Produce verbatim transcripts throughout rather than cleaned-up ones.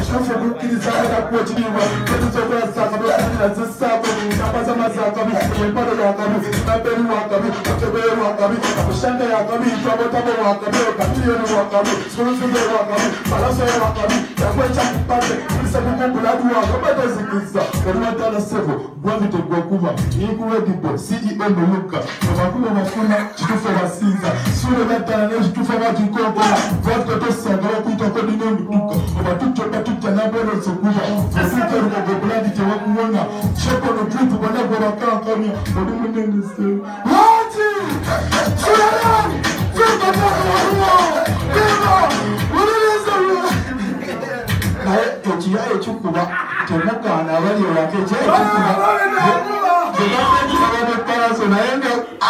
Shofo kukiriza hata kwa chiniwa Ketu chokura sakabi Kira zisabu Napaza mazakabi Yempado yakabi Naberi wakabi Nakeberi wakabi Nakushanga yakabi Twabotabo wakabi Kapilioni wakabi Sulusuze wakabi Palaso wakabi Yakwecha kipate Kisa kukumbuladu wakabi Bata zikiza Karumatana sevo Gwavite Gwakuma Yikuwe dipo C E O Moluka Wamakuma mafuna Chitufa wasinza Sure natana ne chitufa wajikoko Vodka tosanga Wakuita kodi ne mtuka Wabatucho batucha nabero sokuja Fasika ruko gobuladi te wakuona Shoko no dripu wanago wakaa kamia Wadumu nende se Wati! Surayani! Fika mwaka waruwa! Fika! Wuliliza ruwa! Nae, echiya echukuba Temuka na wali wake Echiya echukuba Jebate jibane paraso na enge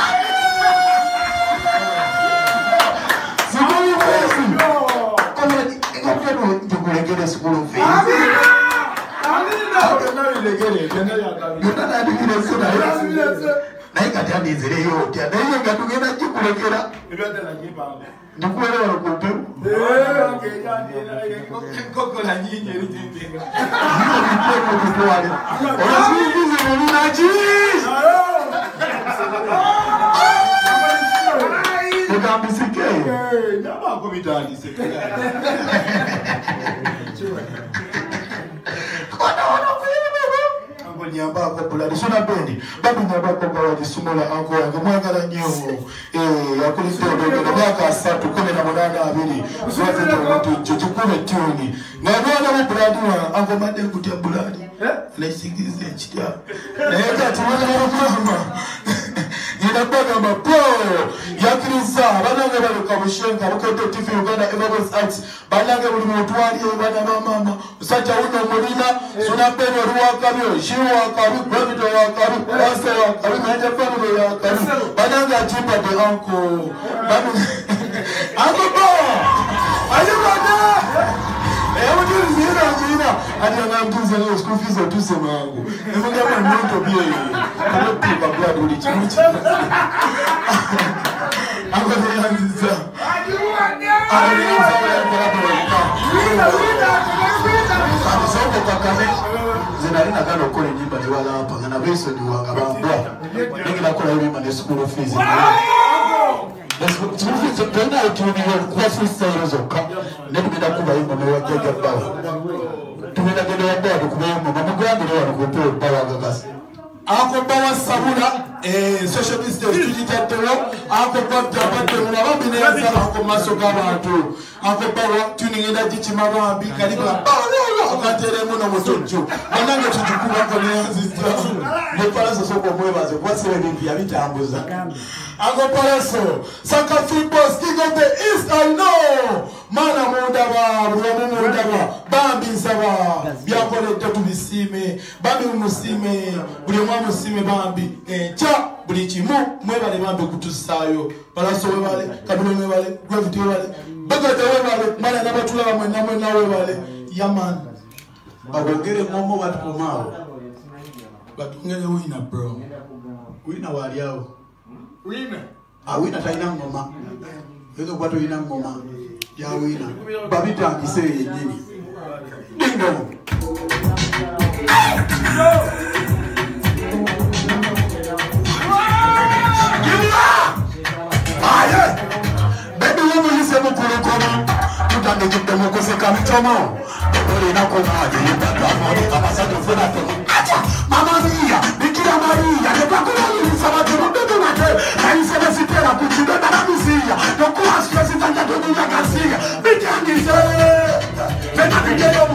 Sikuli fesi Kama Ekopeno Jukulegele sikulu fesi Amina! Amina! Kena wilegele Kena yakami Yona na adikile suna Na hika tiani izere yote Na hiyo ngatugena jukulegela Ibate na jibane Ndukuwele walukutu Eee Koko la nyinyi Rijipinga Ndukuwele walukutuwale Orasikizi Mulina cheese Mugambi sikei Nama ako mitani sikei Kona wana fili bebe Ango nyamba ako pulani Suna bendi Babi nyamba ako bawaji sumula Ango yangu mwangala nyewo Eh Yakulite odogele Mwaka asatu Kone na mwanana abili Zwazi na watu Chuchukune tioni Na mwana wabulani wa Ango mande kutia bulani Na isigize chidia Na yaka tumwana wabulani Inabaga mapo yakiriza banange baluka mushenga bukoto T V Uganda Evaluate Arts banange buli mutwali bana mama usajja uno mulina suna beno ruwakabyo shiwa kabi David wakabi Rasta wakabi Manja family wakabi banange atimba de anko banu anko bo ayubana ewe ndio zina zina hadi anamtuza leo school fees otuse mangu nifunga kwa mmoto pia hiyo kwa kwa blood ulichimuchi Ango de yanziza Ango de yanziza Wina wina Soko kakame Zinarina gano kore nyimba ni wala hapa Gana beso ni wakabambua Nengi nakula yuri mane school fees School fees Tuna utuni kwa sisa yozoka Nebu gina kuba yuma mewa kega bawa Tumina gina wabwa Dukuma yuma Mamugrandi ni wanukupewa bawa gagasi Ako bawa sabuna eh social media digital tero ako bawa tero na wabine ya ako masoka watu ako bawa tuning ina jichima wabi karibu bawa akatere muna motonjo manange tuchukua kwa sister nepala sosoko mwebaze kwa sele bingi abita ambuza ako palaso Saka football king of the east I know mana mundaba ruwamu mundaba bambi nsaba byakole tatu bisime bambi umusime buli mwa musime bambi echa buli kimu mwebale bambi kutusayo palaso webale kabilo mwebale gravity webale bagata webale mana nabatula bamwe namwe nawe webale yaman abogere momo watu komao batungene wina bro wina wali yao wina ah wina taina ngoma hizo kwa to ina ngoma ya wina babita akise yenyewe dingo aye baby woman yise mukuru koma tutange kidemo koseka mtomo Ori na komaje yibata mori kabasado funa to acha mama mia bikira maria ne bakula ni sabatu mbebe mate aise na sitera kuchibeba na misia no kwa stress tanga to dunya kasiga bitangize beta bikero